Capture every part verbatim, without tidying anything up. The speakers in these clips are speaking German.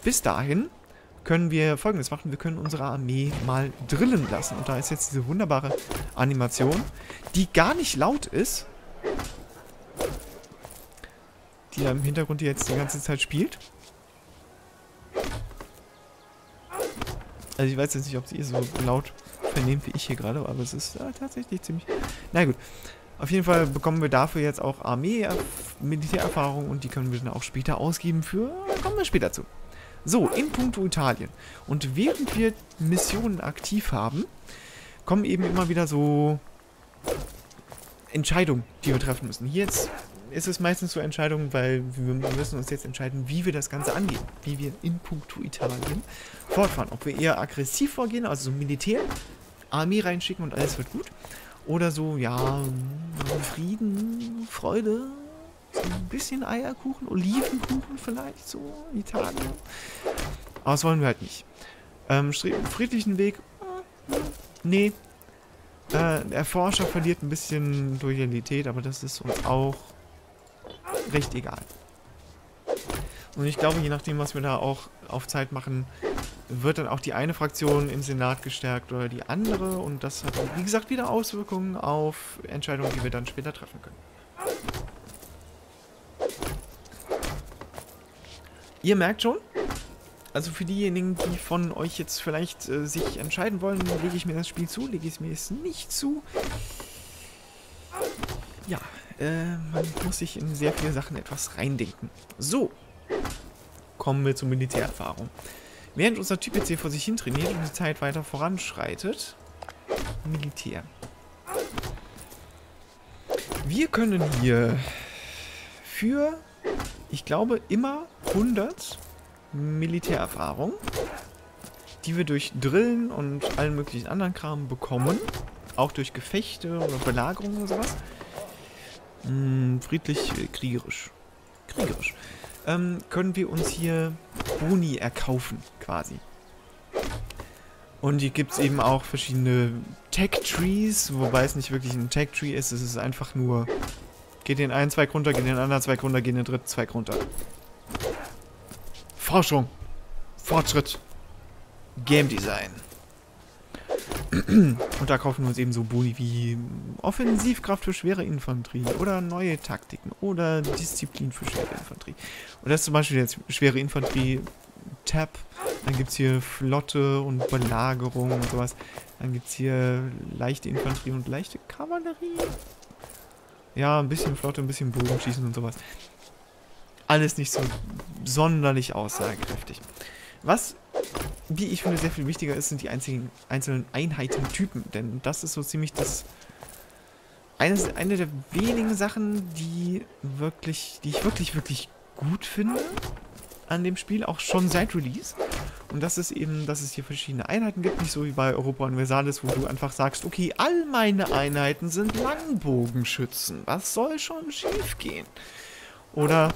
bis dahin können wir Folgendes machen. Wir können unsere Armee mal drillen lassen. Und da ist jetzt diese wunderbare Animation, die gar nicht laut ist. Die da im Hintergrund jetzt die ganze Zeit spielt. Also ich weiß jetzt nicht, ob sie so laut vernehmt wie ich hier gerade, aber es ist äh, tatsächlich ziemlich... Na gut. Auf jeden Fall bekommen wir dafür jetzt auch Armee, Militärerfahrung und die können wir dann auch später ausgeben für... Da kommen wir später zu. So, in puncto Italien. Und während wir Missionen aktiv haben, kommen eben immer wieder so Entscheidungen, die wir treffen müssen. Hier jetzt ist es meistens so Entscheidungen, weil wir müssen uns jetzt entscheiden, wie wir das Ganze angehen. Wie wir in puncto Italien fortfahren. Ob wir eher aggressiv vorgehen, also so Militär, Armee reinschicken und alles wird gut. Oder so, ja, Frieden, Freude, so ein bisschen Eierkuchen, Olivenkuchen vielleicht, so Italien. Aber das wollen wir halt nicht. Ähm, friedlichen Weg, nee. Äh, der Forscher verliert ein bisschen Loyalität, aber das ist uns auch recht egal. Und ich glaube, je nachdem, was wir da auch auf Zeit machen, wird dann auch die eine Fraktion im Senat gestärkt oder die andere. Und das hat, wie gesagt, wieder Auswirkungen auf Entscheidungen, die wir dann später treffen können. Ihr merkt schon, also für diejenigen, die von euch jetzt vielleicht äh, sich entscheiden wollen, lege ich mir das Spiel zu, lege ich es mir jetzt nicht zu. Ja, äh, man muss sich in sehr viele Sachen etwas reindenken. So, kommen wir zur Militärerfahrung. Während unser Typ jetzt hier vor sich hin trainiert und die Zeit weiter voranschreitet, Militär. Wir können hier für, ich glaube, immer hundert Militärerfahrung, die wir durch Drillen und allen möglichen anderen Kram bekommen, auch durch Gefechte oder Belagerung oder sowas. Hm, friedlich, äh, kriegerisch. Kriegerisch. Ähm, können wir uns hier Boni erkaufen, quasi. Und hier gibt es eben auch verschiedene Tech-Trees, wobei es nicht wirklich ein Tech-Tree ist, es ist einfach nur, geht den einen Zweig runter, geht den anderen Zweig runter, geht den dritten Zweig runter. Forschung, Fortschritt, Game Design. Und da kaufen wir uns eben so Boni wie Offensivkraft für schwere Infanterie oder neue Taktiken oder Disziplin für schwere Infanterie. Und das ist zum Beispiel jetzt schwere Infanterie Tab. Dann gibt es hier Flotte und Belagerung und sowas. Dann gibt es hier leichte Infanterie und leichte Kavallerie. Ja, ein bisschen Flotte, ein bisschen Bogenschießen und sowas. Alles nicht so sonderlich aussagekräftig. Was, wie ich finde, sehr viel wichtiger ist, sind die einzigen, einzelnen Einheitentypen. Denn das ist so ziemlich das... Eine, eine der wenigen Sachen, die wirklich, die ich wirklich, wirklich gut finde an dem Spiel, auch schon seit Release. Und das ist eben, dass es hier verschiedene Einheiten gibt, nicht so wie bei Europa Universalis, wo du einfach sagst, okay, all meine Einheiten sind Langbogenschützen. Was soll schon schief gehen? Oder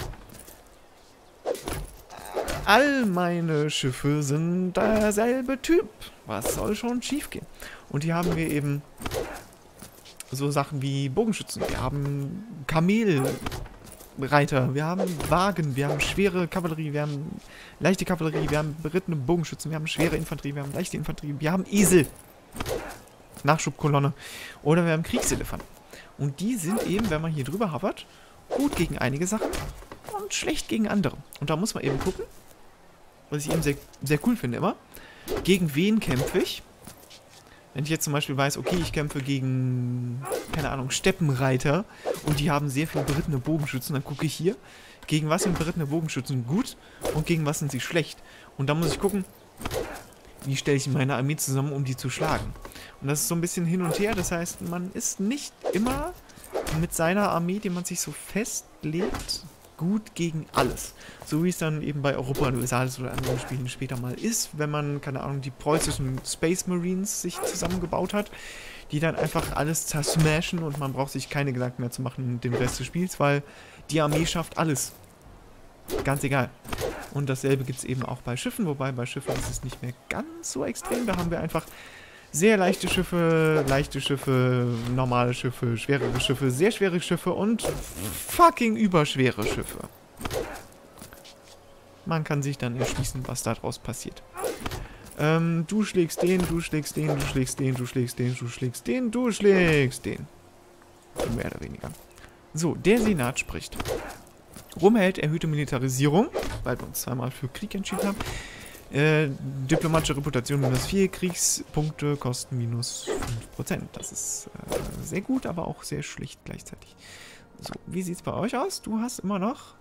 all meine Schiffe sind derselbe Typ. Was soll schon schief gehen? Und hier haben wir eben so Sachen wie Bogenschützen. Wir haben Kamelreiter, wir haben Wagen, wir haben schwere Kavallerie, wir haben leichte Kavallerie, wir haben berittene Bogenschützen, wir haben schwere Infanterie, wir haben leichte Infanterie, wir haben Esel. Nachschubkolonne. Oder wir haben Kriegselefanten. Und die sind eben, wenn man hier drüber hovert, gut gegen einige Sachen und schlecht gegen andere. Und da muss man eben gucken, was ich eben sehr, sehr cool finde immer, gegen wen kämpfe ich? Wenn ich jetzt zum Beispiel weiß, okay, ich kämpfe gegen, keine Ahnung, Steppenreiter und die haben sehr viele berittene Bogenschützen, dann gucke ich hier, gegen was sind berittene Bogenschützen gut und gegen was sind sie schlecht. Und dann muss ich gucken, wie stelle ich meine Armee zusammen, um die zu schlagen. Und das ist so ein bisschen hin und her, das heißt, man ist nicht immer mit seiner Armee, die man sich so festlegt, gut gegen alles. So wie es dann eben bei Europa Universalis oder anderen Spielen später mal ist, wenn man, keine Ahnung, die preußischen Space Marines sich zusammengebaut hat, die dann einfach alles zersmashen und man braucht sich keine Gedanken mehr zu machen mit dem Rest des Spiels, weil die Armee schafft alles. Ganz egal. Und dasselbe gibt es eben auch bei Schiffen, wobei bei Schiffen ist es nicht mehr ganz so extrem. Da haben wir einfach sehr leichte Schiffe, leichte Schiffe, normale Schiffe, schwerere Schiffe, sehr schwere Schiffe und fucking überschwere Schiffe. Man kann sich dann erschließen, was daraus passiert. Ähm, du schlägst den, du schlägst den, du schlägst den, du schlägst den, du schlägst den, du schlägst den. Mehr oder weniger. So, der Senat spricht. Rom erhält erhöhte Militarisierung, weil wir uns zweimal für Krieg entschieden haben. Äh, diplomatische Reputation minus vier, Kriegspunkte kosten minus fünf Prozent. Das ist äh, sehr gut, aber auch sehr schlecht gleichzeitig. So, wie sieht es bei euch aus? Du hast immer noch...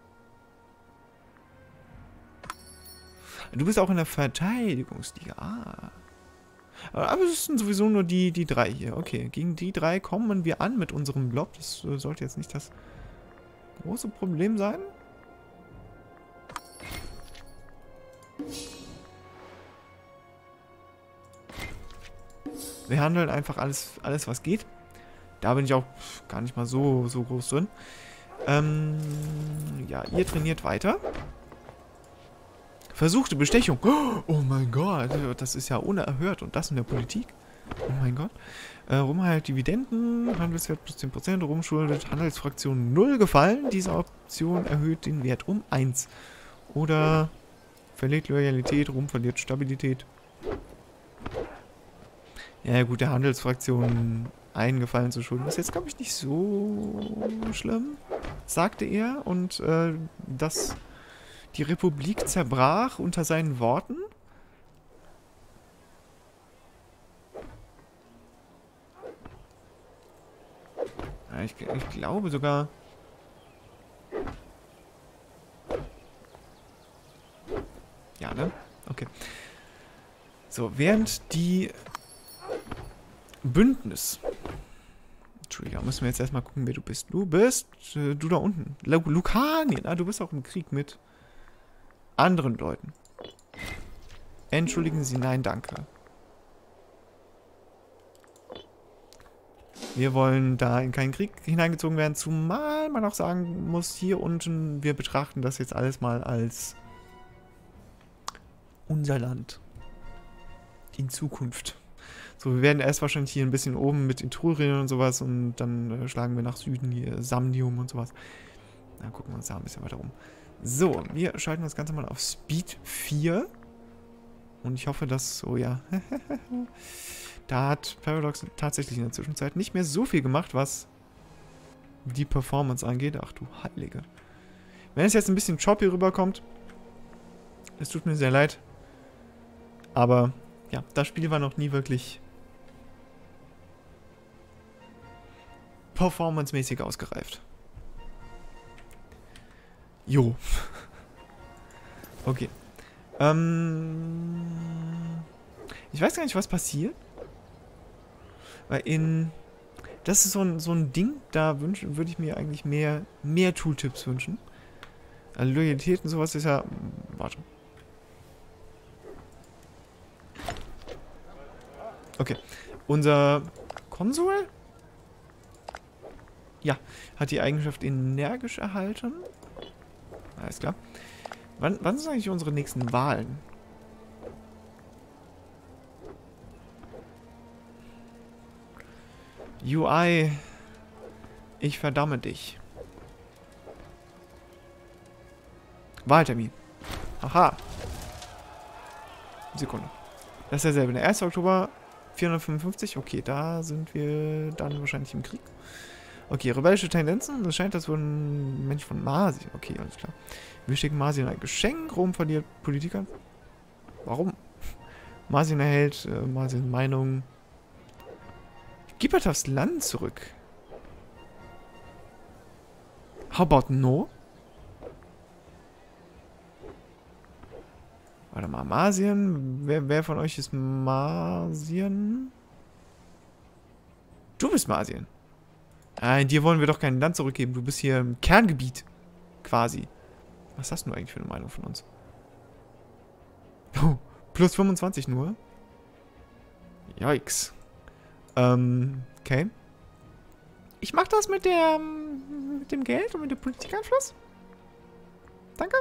Du bist auch in der Verteidigungsliga. Ah. Aber es sind sowieso nur die, die drei hier. Okay, gegen die drei kommen wir an mit unserem Blob. Das äh, sollte jetzt nicht das große Problem sein. Wir handeln einfach alles, alles was geht. Da bin ich auch gar nicht mal so, so groß drin. Ähm, ja, ihr trainiert weiter. Versuchte Bestechung. Oh mein Gott, das ist ja unerhört. Und das in der Politik. Oh mein Gott. Äh, Rom halt Dividenden, Handelswert plus zehn Prozent, Rom schuldet Handelsfraktion null gefallen. Diese Option erhöht den Wert um eins. Oder verliert Loyalität, Rom verliert Stabilität. Ja gut, der Handelsfraktion eingefallen zu schulden ist jetzt, glaube ich, nicht so schlimm, sagte er. Und äh, dass die Republik zerbrach unter seinen Worten. Ja, ich, ich glaube sogar... Ja, ne? Okay. So, während die Bündnis... Entschuldigung, müssen wir jetzt erstmal gucken, wer du bist. Du bist... Äh, du da unten. Lukanien. Ah, du bist auch im Krieg mit anderen Leuten. Entschuldigen Sie, nein, danke. Wir wollen da in keinen Krieg hineingezogen werden, zumal man auch sagen muss, hier unten, wir betrachten das jetzt alles mal als unser Land. In Zukunft. So, wir werden erst wahrscheinlich hier ein bisschen oben mit Etrurien und sowas und dann äh, schlagen wir nach Süden hier Samnium und sowas. Na, gucken wir uns da ein bisschen weiter rum. So, wir schalten das Ganze mal auf Speed vier. Und ich hoffe, dass, oh ja, da hat Paradox tatsächlich in der Zwischenzeit nicht mehr so viel gemacht, was die Performance angeht. Ach du Heilige. Wenn es jetzt ein bisschen choppy rüberkommt, es tut mir sehr leid. Aber, ja, das Spiel war noch nie wirklich performancemäßig ausgereift. Jo. Okay. Ähm, ich weiß gar nicht, was passiert. Weil in... Das ist so ein, so ein Ding, da wünschen, würde ich mir eigentlich mehr, mehr Tooltips wünschen. Also Loyalität und sowas ist ja... Warte. Okay. Unser Konsul? Ja, hat die Eigenschaft energisch erhalten. Alles klar. Wann, wann sind eigentlich unsere nächsten Wahlen? U I, ich verdamme dich. Wahltermin. Aha. Sekunde. Das ist derselbe. Der erste Oktober vierhundertfünfundfünfzig. Okay, da sind wir dann wahrscheinlich im Krieg. Okay, rebellische Tendenzen. Es scheint, das wurden ein Mensch von Marsi. Okay, alles klar. Wir schicken Marsi ein Geschenk. Rom verliert Politiker. Warum? Marsi erhält äh, Marsi Meinung. Gib halt aufs Land zurück. How about no? Warte mal, Marsien. Wer, wer von euch ist Marsien? Du bist Marsien. Ah, dir wollen wir doch kein Land zurückgeben. Du bist hier im Kerngebiet. Quasi. Was hast du eigentlich für eine Meinung von uns? Oh, plus fünfundzwanzig nur. Yikes. Ähm, okay. Ich mach das mit der, mit dem Geld und mit dem Politikeinfluss. Danke.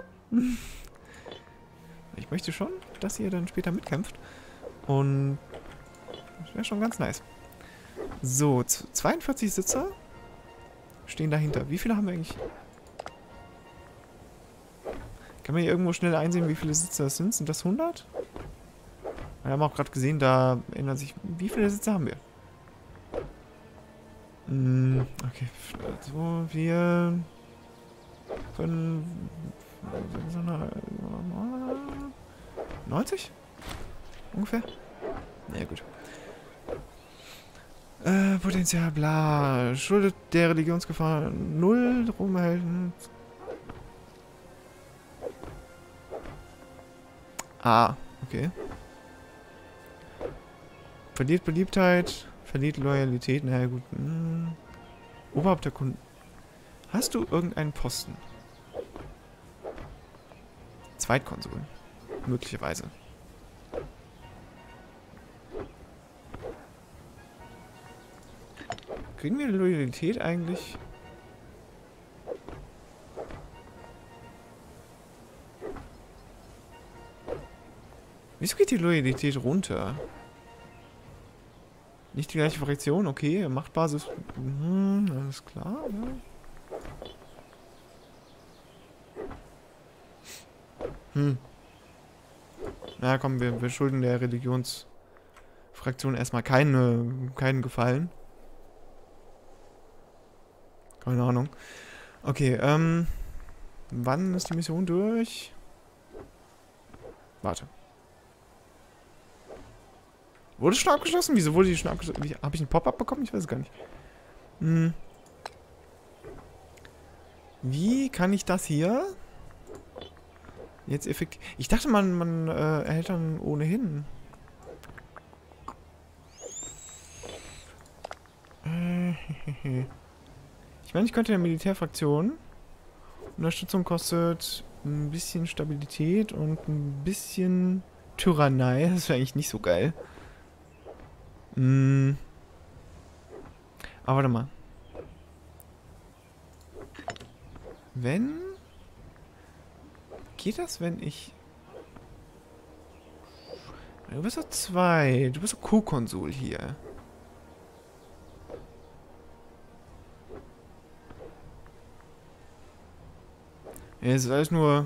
Ich möchte schon, dass ihr dann später mitkämpft. Und das wäre schon ganz nice. So, zweiundvierzig Sitzer stehen dahinter. Wie viele haben wir eigentlich? Kann man hier irgendwo schnell einsehen, wie viele Sitze das sind? Sind das hundert? Wir haben auch gerade gesehen, da ändert sich... Wie viele Sitze haben wir? Hm, okay. So, wir... Fünf... neunzig? Ungefähr? Na ja, gut. Äh, Potenzial, bla. Schuldet der Religionsgefahr null rumhalten. Ah, okay. Verliert Beliebtheit, verliert Loyalität, naja gut. Hm. Oberhaupt der Kunden. Hast du irgendeinen Posten? Zweitkonsul. Möglicherweise. Kriegen wir Loyalität eigentlich? Wieso geht die Loyalität runter? Nicht die gleiche Fraktion, okay. Machtbasis. Mhm, alles klar. Ne? Hm. Na komm, wir, wir schulden der Religionsfraktion erstmal keine, keinen Gefallen. Keine Ahnung. Okay, ähm. Wann ist die Mission durch? Warte. Wurde schon abgeschlossen? Wieso wurde die schon abgeschlossen? Habe ich ein Pop-up bekommen? Ich weiß es gar nicht. Hm. Wie kann ich das hier jetzt effektiv... Ich dachte, man, man äh, erhält dann ohnehin. Ich meine, ich könnte der Militärfraktion... Unterstützung kostet ein bisschen Stabilität und ein bisschen Tyrannei. Das wäre eigentlich nicht so geil. Hm. Aber warte mal. Wenn... Geht das, wenn ich... Du bist doch zwei. Du bist doch Co-Konsul hier. Ja, es ist alles nur...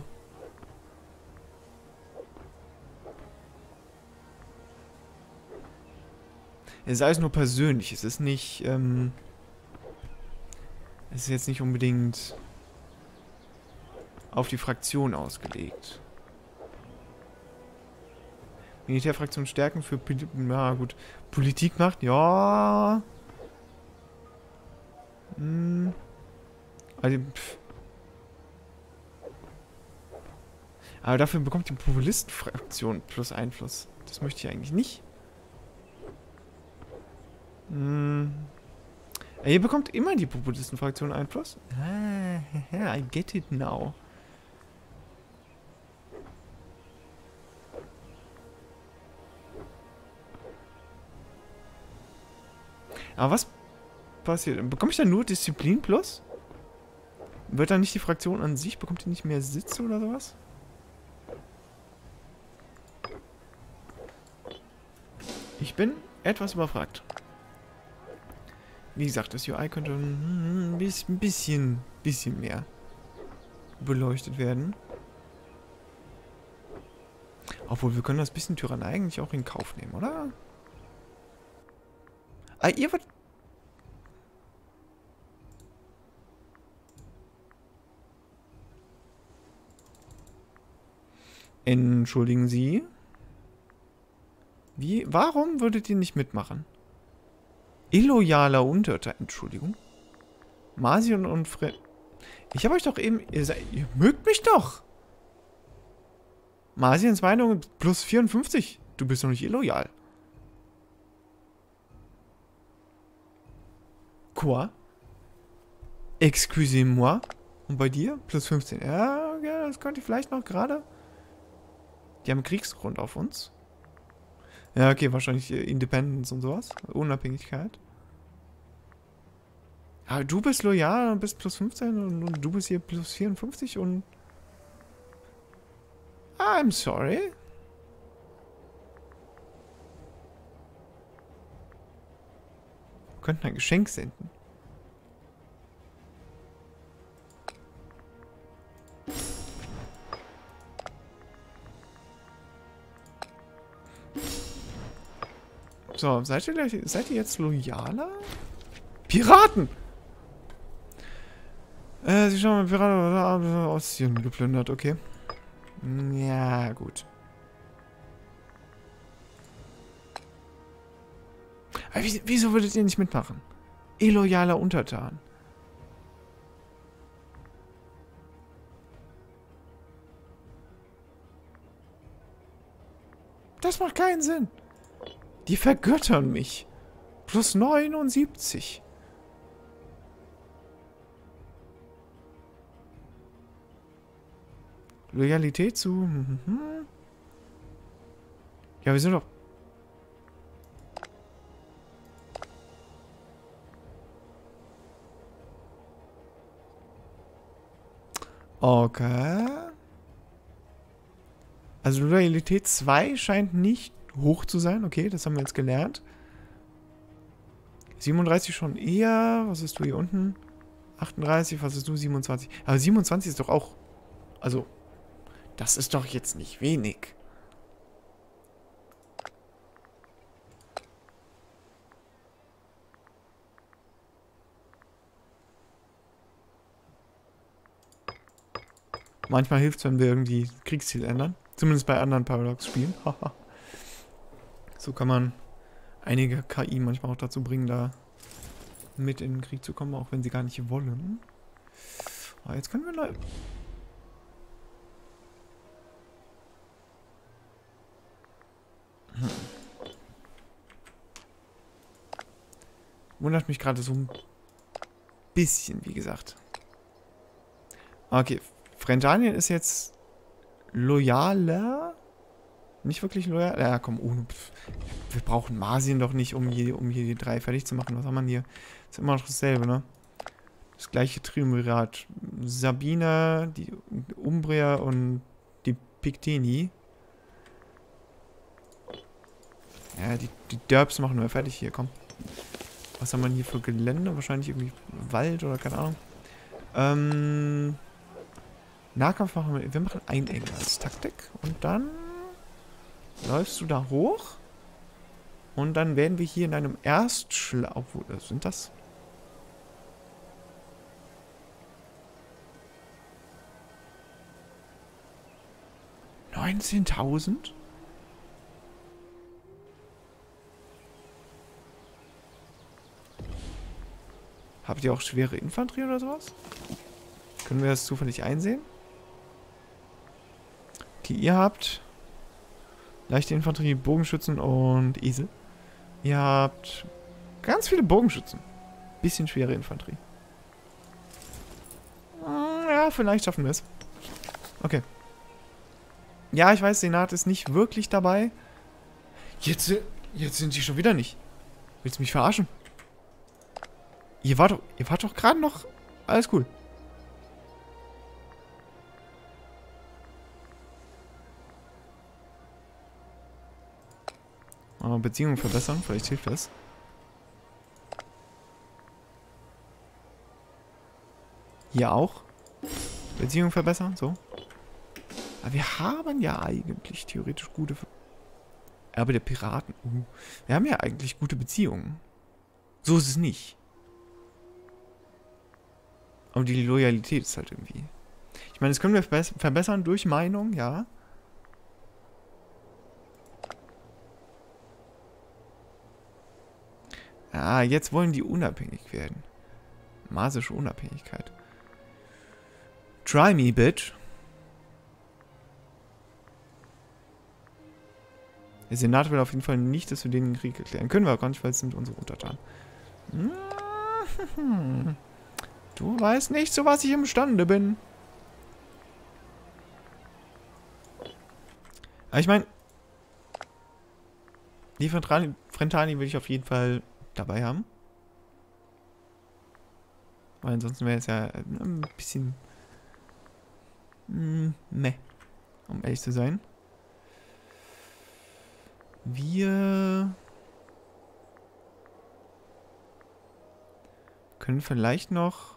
Es ist alles nur persönlich. Es ist nicht, ähm... Es ist jetzt nicht unbedingt auf die Fraktion ausgelegt. Militärfraktion stärken für... Poli Na gut. Politikmacht, ja... Hm... Also, pff. Aber dafür bekommt die Populistenfraktion plus Einfluss. Das möchte ich eigentlich nicht. Hm. Ihr bekommt immer die Populistenfraktion Einfluss. Ah, I get it now. Aber was passiert? Bekomme ich dann nur Disziplin plus? Wird dann nicht die Fraktion an sich? Bekommt die nicht mehr Sitze oder sowas? Ich bin etwas überfragt. Wie gesagt, das U I könnte ein bisschen, bisschen mehr beleuchtet werden. Obwohl, wir können das bisschen Tyrannei eigentlich auch in Kauf nehmen, oder? Ah, ihr wird... Entschuldigen Sie? Wie? Warum würdet ihr nicht mitmachen? Illoyaler Untertan, Entschuldigung. Marsion und Fre... Ich habe euch doch eben... Ihr, seid, ihr mögt mich doch! Marsiens Meinung plus vierundfünfzig. Du bist doch nicht illoyal. Quoi? Excusez-moi. Und bei dir? Plus fünfzehn. Ja, ja, das könnte ich vielleicht noch gerade... Die haben Kriegsgrund auf uns. Ja, okay, wahrscheinlich Independence und sowas. Unabhängigkeit. Aber du bist loyal und bist plus fünfzehn und, und du bist hier plus vierundfünfzig und... I'm sorry. Wir könnten ein Geschenk senden. So, seid ihr, gleich, seid ihr jetzt loyaler? Piraten! Äh, sie schauen mal, Piraten aus Ostien geplündert, okay. Ja, gut. Aber wieso würdet ihr nicht mitmachen? Illoyaler Untertan. Das macht keinen Sinn. Die vergöttern mich. Plus neunundsiebzig. Loyalität zu... Mhm. Ja, wir sind doch... Okay. Also Loyalität zwei scheint nicht hoch zu sein. Okay, das haben wir jetzt gelernt. siebenunddreißig schon eher. Was ist du hier unten? achtunddreißig, was ist du? siebenundzwanzig. Aber siebenundzwanzig ist doch auch... Also, das ist doch jetzt nicht wenig. Manchmal hilft es, wenn wir irgendwie Kriegsziel ändern. Zumindest bei anderen Paradox-Spielen. So kann man einige K I manchmal auch dazu bringen, da mit in den Krieg zu kommen, auch wenn sie gar nicht wollen. Aber jetzt können wir... Neu hm. Wundert mich gerade so ein bisschen, wie gesagt. Okay, Frentanien ist jetzt loyaler. Nicht wirklich loyal. Ja, komm, ohne. Wir brauchen Marsien doch nicht, um hier, um hier die drei fertig zu machen. Was haben wir hier? Ist immer noch dasselbe, ne? Das gleiche Triumvirat. Sabina, die Umbria und die Pictini. Ja, die, die Derbs machen wir fertig hier, komm. Was haben wir hier für Gelände? Wahrscheinlich irgendwie Wald oder keine Ahnung. Ähm. Nahkampf machen wir. Wir machen Einengen als Taktik. Und dann läufst du da hoch. Und dann werden wir hier in einem Erstschlag. Obwohl, was sind das? neunzehntausend? Habt ihr auch schwere Infanterie oder sowas? Können wir das zufällig einsehen? Okay, ihr habt leichte Infanterie, Bogenschützen und Esel. Ihr habt ganz viele Bogenschützen. Bisschen schwere Infanterie. Ja, vielleicht schaffen wir es. Okay. Ja, ich weiß, Senat ist nicht wirklich dabei. Jetzt, jetzt sind sie schon wieder nicht. Willst du mich verarschen? Ihr wart doch, ihr wart doch gerade noch... Alles cool. Oh, Beziehungen verbessern, vielleicht hilft das. Hier auch. Beziehungen verbessern, so. Aber wir haben ja eigentlich theoretisch gute... Ver Erbe der Piraten. Uh, wir haben ja eigentlich gute Beziehungen. So ist es nicht. Aber die Loyalität ist halt irgendwie... Ich meine, das können wir verbessern durch Meinung, ja. Ah, jetzt wollen die unabhängig werden. Marsische Unabhängigkeit. Try me, bitch. Der Senat will auf jeden Fall nicht, dass wir den Krieg erklären. Können wir auch gar nicht, weil es sind unsere Untertanen. Du weißt nicht, zu was ich imstande bin. Aber ich meine, die Frentani, Frentani will ich auf jeden Fall dabei haben. Weil ansonsten wäre es ja ein bisschen... Mm, meh. Um ehrlich zu sein. Wir... können vielleicht noch...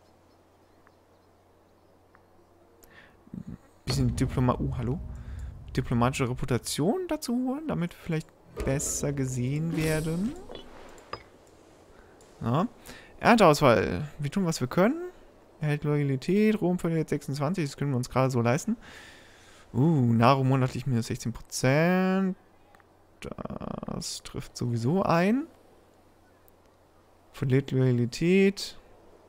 bisschen Diplomat... Uh, hallo? diplomatische Reputation dazu holen, damit wir vielleicht besser gesehen werden. Ja. Ernteausfall. Wir tun, was wir können. Erhält Loyalität. Rom verliert sechsundzwanzig. Das können wir uns gerade so leisten. Uh, Nahrung monatlich minus sechzehn Prozent. Das trifft sowieso ein. Verliert Loyalität.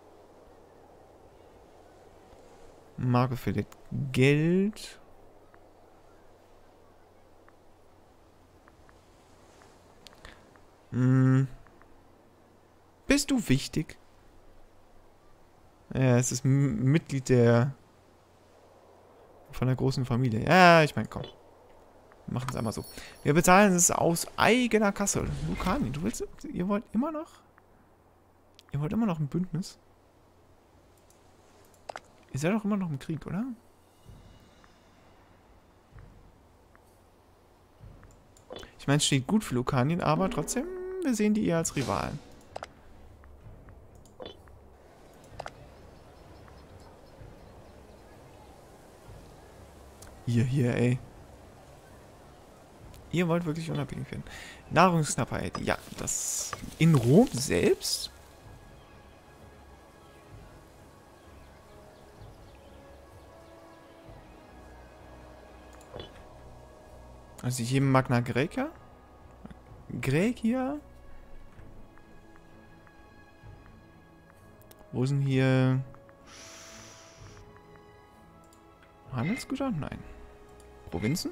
Marco verliert Geld. Hm. Bist du wichtig? Ja, es ist M Mitglied der von der großen Familie. Ja, ich meine, komm. Wir machen es einmal so. Wir bezahlen es aus eigener Kasse. Lucani, du willst, ihr wollt immer noch? Ihr wollt immer noch ein Bündnis? Ihr seid doch immer noch im Krieg, oder? Ich meine, es steht gut für Lucanien, aber trotzdem, wir sehen die eher als Rivalen. Hier, hier, ey. Ihr wollt wirklich unabhängig werden. Nahrungsknappheit. Ja, das in Rom selbst. Also hier Magna Graecia. Graecia. Wo sind hier Handelsgüter? Nein. Provinzen?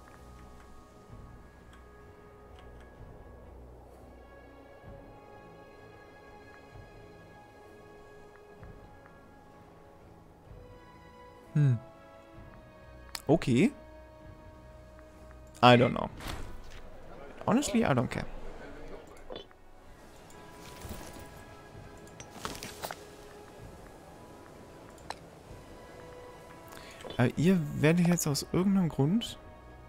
Hm. Okay. I don't know. Honestly, I don't care. Aber ihr werdet jetzt aus irgendeinem Grund...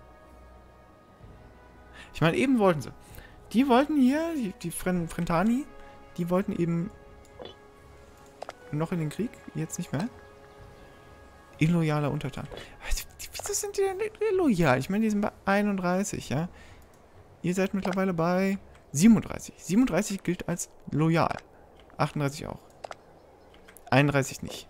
Ich meine, eben wollten sie. Die wollten hier, die, die Frentani, die wollten eben noch in den Krieg, jetzt nicht mehr. Illoyaler Untertan. Wieso sind die denn illoyal? Ich meine, die sind bei einunddreißig, ja? Ihr seid mittlerweile bei siebenunddreißig. siebenunddreißig gilt als loyal. achtunddreißig auch. einunddreißig nicht.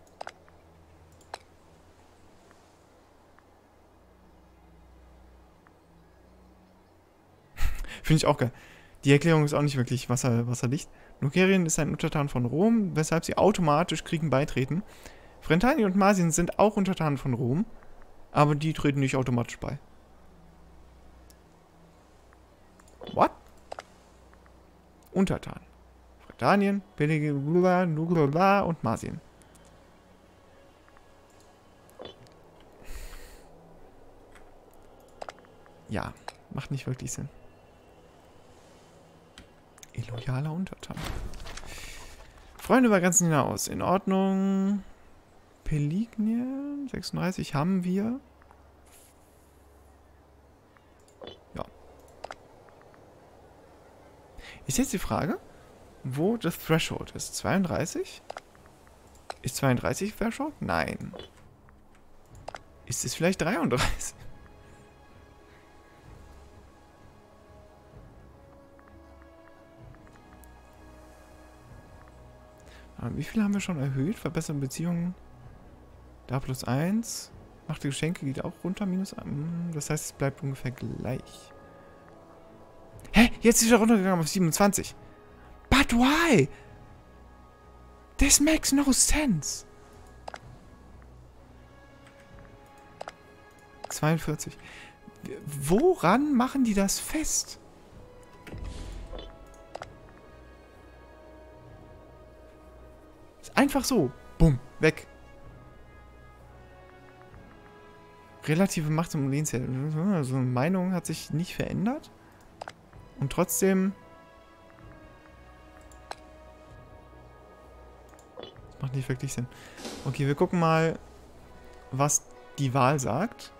Finde ich auch geil. Die Erklärung ist auch nicht wirklich wasser, wasserdicht. Lukerien ist ein Untertan von Rom, weshalb sie automatisch Kriegen beitreten. Frentani und Marsien sind auch Untertanen von Rom, aber die treten nicht automatisch bei. What? Untertan. Frentanien, Peligula, Nugula und Marsien. Ja, macht nicht wirklich Sinn. Illoyaler Untertan. Freunde über Grenzen hinaus. In Ordnung. Pelignien. sechsunddreißig haben wir. Ja. Ist jetzt die Frage, wo das Threshold ist. zweiunddreißig? Ist zweiunddreißig Threshold? Nein. Ist es vielleicht dreiunddreißig? Wie viel haben wir schon erhöht? Verbesserte Beziehungen. Da plus eins. Machte Geschenke geht auch runter. Minus eins. Das heißt, es bleibt ungefähr gleich. Hä? Jetzt ist er runtergegangen auf siebenundzwanzig. But why? This makes no sense. zweiundvierzig. Woran machen die das fest? Einfach so. Bumm. Weg. Relative Macht im Lehnsherr. Also Meinung hat sich nicht verändert. Und trotzdem... Das macht nicht wirklich Sinn. Okay, wir gucken mal, was die Wahl sagt.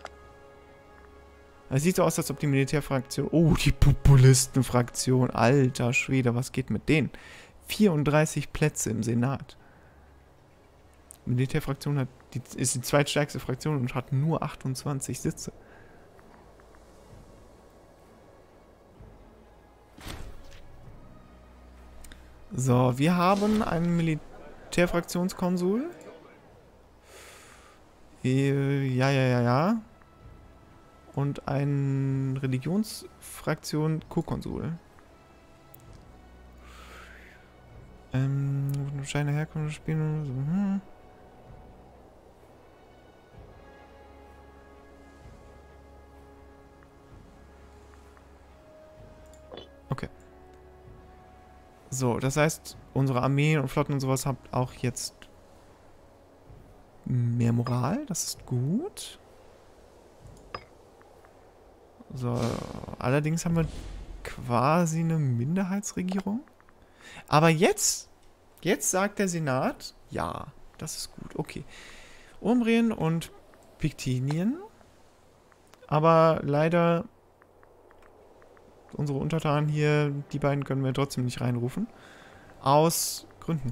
Es sieht so aus, als ob die Militärfraktion... Oh, die Populistenfraktion. Alter Schwede, was geht mit denen? vierunddreißig Plätze im Senat. Die Militärfraktion hat Die ist die zweitstärkste Fraktion und hat nur achtundzwanzig Sitze. So, wir haben einen Militärfraktionskonsul. Äh, ja, ja, ja, ja. Und einen Religionsfraktion Co-Konsul. Ähm, Scheine Herkunft spielen. Hm. Okay. So, das heißt, unsere Armeen und Flotten und sowas haben auch jetzt mehr Moral. Das ist gut. So, allerdings haben wir quasi eine Minderheitsregierung. Aber jetzt, jetzt sagt der Senat, ja, das ist gut, okay. Umbrien und Pictinien. Aber leider, unsere Untertanen hier, die beiden können wir trotzdem nicht reinrufen. Aus Gründen.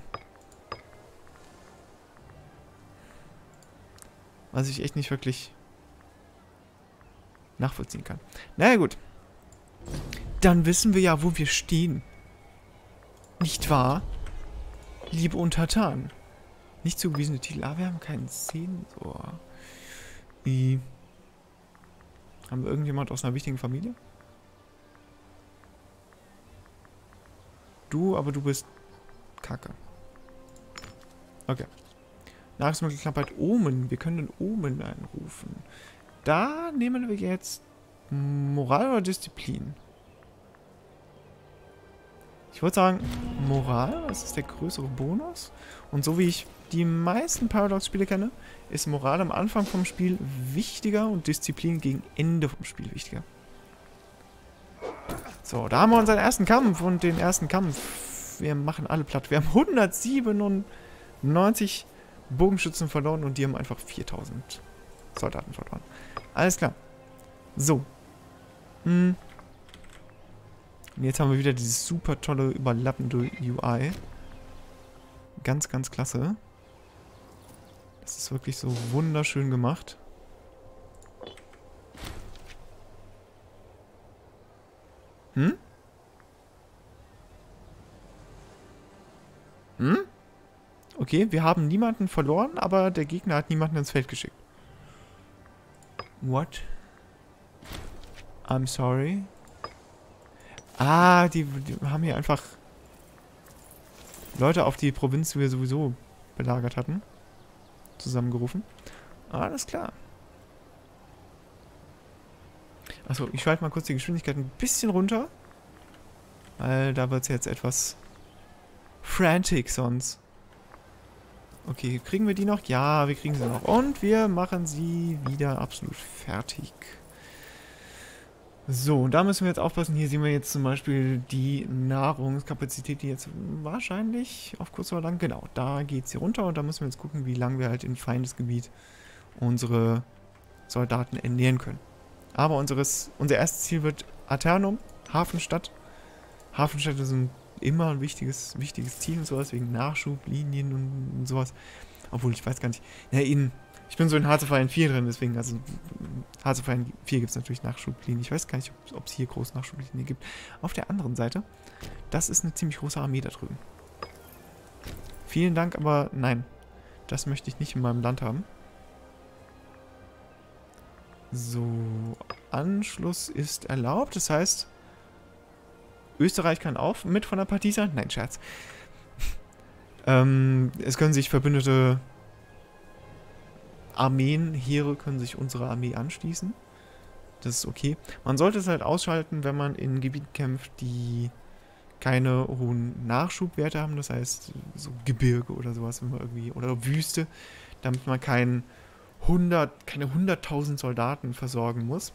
Was ich echt nicht wirklich nachvollziehen kann. Naja, gut. Dann wissen wir ja, wo wir stehen. Nicht wahr? Liebe Untertanen. Nicht zugewiesene Titel. Ah, wir haben keinen Sensor. Wie? Haben wir irgendjemand aus einer wichtigen Familie? Du, aber du bist Kacke. Okay. Nahrungsmittelknappheit Omen. Wir können den Omen einrufen. Da nehmen wir jetzt Moral oder Disziplin? Ich würde sagen Moral, das ist der größere Bonus. Und so wie ich die meisten Paradox-Spiele kenne, ist Moral am Anfang vom Spiel wichtiger und Disziplin gegen Ende vom Spiel wichtiger. So, da haben wir unseren ersten Kampf und den ersten Kampf. Wir machen alle platt. Wir haben hundertsiebenundneunzig Bogenschützen verloren und die haben einfach viertausend Soldaten verloren. Alles klar. So. Hm. Und jetzt haben wir wieder dieses super tolle, überlappende U I. Ganz, ganz klasse. Das ist wirklich so wunderschön gemacht. Hm? Hm? Okay, wir haben niemanden verloren, aber der Gegner hat niemanden ins Feld geschickt. What? I'm sorry. Ah, die, die haben hier einfach Leute auf die Provinz, die wir sowieso belagert hatten, zusammengerufen. Alles klar. Achso, ich schalte mal kurz die Geschwindigkeit ein bisschen runter. Weil da wird es jetzt etwas frantic sonst. Okay, kriegen wir die noch? Ja, wir kriegen sie noch. Und wir machen sie wieder absolut fertig. So, und da müssen wir jetzt aufpassen. Hier sehen wir jetzt zum Beispiel die Nahrungskapazität, die jetzt wahrscheinlich auf kurz oder lang, genau, da geht sie runter. Und da müssen wir jetzt gucken, wie lange wir halt im Feindesgebiet unsere Soldaten ernähren können. Aber unseres, unser erstes Ziel wird Aternum, Hafenstadt. Hafenstädte sind immer ein wichtiges, wichtiges Ziel und sowas, wegen Nachschublinien und, und sowas. Obwohl, ich weiß gar nicht. Ja, in, ich bin so in Hearts of Iron vier drin, deswegen, also Hearts of Iron vier gibt es natürlich Nachschublinien. Ich weiß gar nicht, ob es hier groß Nachschublinien gibt. Auf der anderen Seite, das ist eine ziemlich große Armee da drüben. Vielen Dank, aber nein. Das möchte ich nicht in meinem Land haben. So, Anschluss ist erlaubt, das heißt, Österreich kann auch mit von der Partie sein. Nein, Scherz. ähm, es können sich verbündete Armeen, Heere können sich unserer Armee anschließen. Das ist okay. Man sollte es halt ausschalten, wenn man in Gebieten kämpft, die keine hohen Nachschubwerte haben. Das heißt, so Gebirge oder sowas, wenn man irgendwie, oder Wüste, damit man kein hundert, keine hunderttausend Soldaten versorgen muss,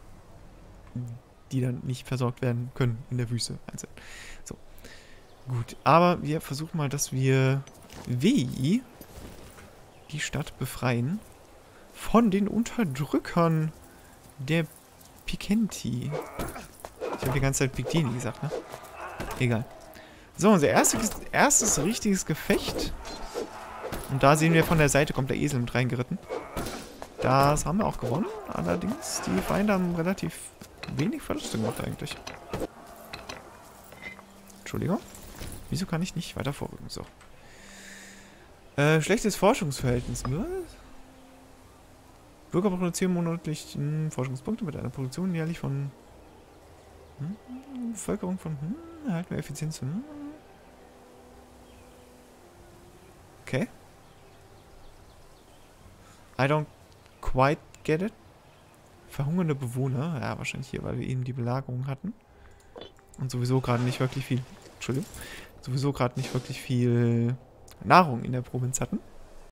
die dann nicht versorgt werden können in der Wüste einzeln. So. Gut, aber wir versuchen mal, dass wir W die Stadt befreien von den Unterdrückern der Picenti. Ich habe die ganze Zeit Pictini gesagt, ne? Egal. So, unser erstes, erstes richtiges Gefecht Und da sehen wir, von der Seite kommt der Esel mit reingeritten. Das haben wir auch gewonnen. Allerdings, die Feinde haben relativ wenig Verluste gemacht eigentlich. Entschuldigung. Wieso kann ich nicht weiter vorrücken? So. Äh, schlechtes Forschungsverhältnis. Was? Bürger produzieren monatlich hm, Forschungspunkte mit einer Produktion jährlich von hm, Bevölkerung von hm, erhalten wir Effizienz. Hm. Okay. I don't quite get it. Verhungernde Bewohner. Ja, wahrscheinlich hier, weil wir eben die Belagerung hatten. Und sowieso gerade nicht wirklich viel... Entschuldigung. Sowieso gerade nicht wirklich viel Nahrung in der Provinz hatten.